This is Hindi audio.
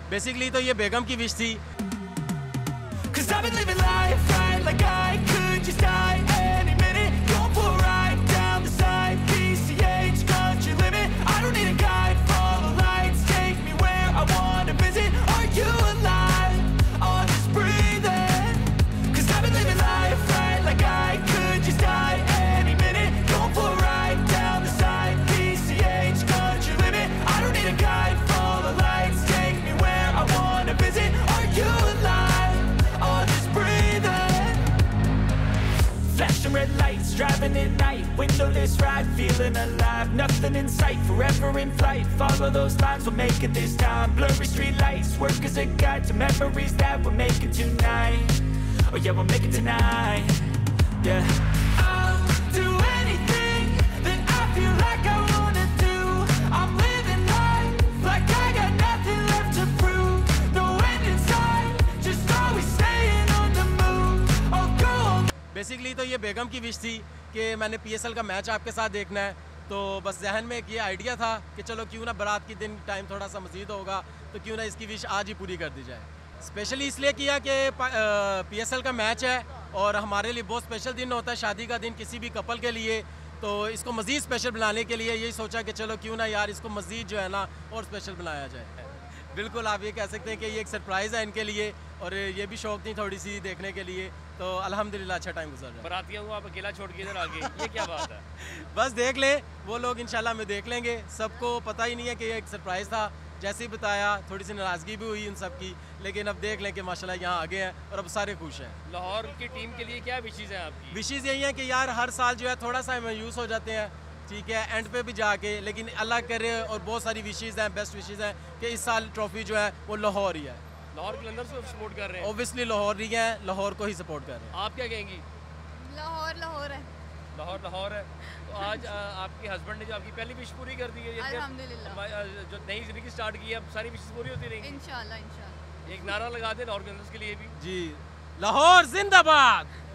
बेसिकली तो ये बेगम की विश थी। Red lights, driving at night, windowless ride, feeling alive, nothing in sight, forever in flight, follow those lines, we'll make it this time, blurry street lights, work as a guide to memories that we're making tonight, oh yeah, we'll make it tonight, yeah. I'll do anything that I feel like I wanna do, I'm living life like I got nothing left to prove, no end in sight, just always staying on the move, I'll go on. Basically तो ये बेगम की विश थी कि मैंने पीएसएल का मैच आपके साथ देखना है, तो बस जहन में एक ये आइडिया था कि चलो क्यों ना बारात के दिन टाइम थोड़ा सा मज़ीद होगा तो क्यों ना इसकी विश आज ही पूरी कर दी जाए। स्पेशली इसलिए किया कि पीएसएल का मैच है और हमारे लिए बहुत स्पेशल दिन होता है शादी का दिन किसी भी कपल के लिए, तो इसको मज़ीद स्पेशल बनाने के लिए यही सोचा कि चलो क्यों ना यार इसको मज़ीद जो है ना और स्पेशल बनाया जाए। बिल्कुल आप ये कह सकते हैं कि ये एक सरप्राइज़ है इनके लिए और ये भी शौक थी थोड़ी सी देखने के लिए, तो अल्हम्दुलिल्लाह अच्छा टाइम गुजर रहा है। बरातियों को आप अकेला छोड़ के इधर आ गए, ये क्या बात है? बस देख ले वो लोग इंशाल्लाह में देख लेंगे, सबको पता ही नहीं है कि ये एक सरप्राइज़ था, जैसे ही बताया थोड़ी सी नाराज़गी भी हुई इन सब की, लेकिन अब देख लें कि माशाल्लाह यहाँ आगे हैं और अब सारे खुश हैं। लाहौर की टीम के लिए क्या विशेज़ हैं आपकी? विशेज़ यही है कि यार हर साल जो है थोड़ा सा मायूस हो जाते हैं, ठीक है, एंड पे भी जाके, लेकिन अल्लाह करे और बहुत सारी विशेज़ हैं, बेस्ट विशेज़ हैं कि इस साल ट्रॉफी जो है वो लाहौर ही है। लाहौर के अंदर से सपोर्ट कर रहे हैं? ऑब्वियसली लाहौर ही है, लाहौर को ही सपोर्ट कर रहे हैं। आप क्या कहेंगी? लाहौर लाहौर है। लाहौर है। तो आज आपके हस्बैंड ने जो आपकी पहली विश पूरी कर दी है, अल्हम्दुलिल्लाह, जो नई जिंदगी स्टार्ट की है अब सारी विशेष पूरी होती रहेंगी इंशाल्लाह इंशाल्लाह। एक नारा लगा दे लाहौर के अंदर के लिए भी। जी, लाहौर जिंदाबाद।